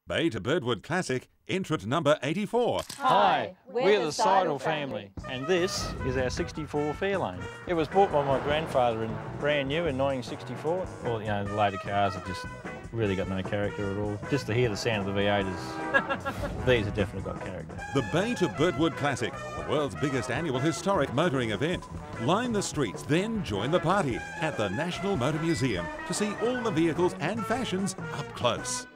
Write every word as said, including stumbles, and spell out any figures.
Bay to Birdwood Classic, entrant number eighty-four. Hi, we're, we're the Seidel family, and this is our sixty-four Fairlane. It was bought by my grandfather and brand new in nineteen sixty-four. Well, you know, the later cars have just really got no character at all. Just to hear the sound of the V eight is, these have definitely got character. The Bay to Birdwood Classic, the world's biggest annual historic motoring event. Line the streets, then join the party at the National Motor Museum to see all the vehicles and fashions up close.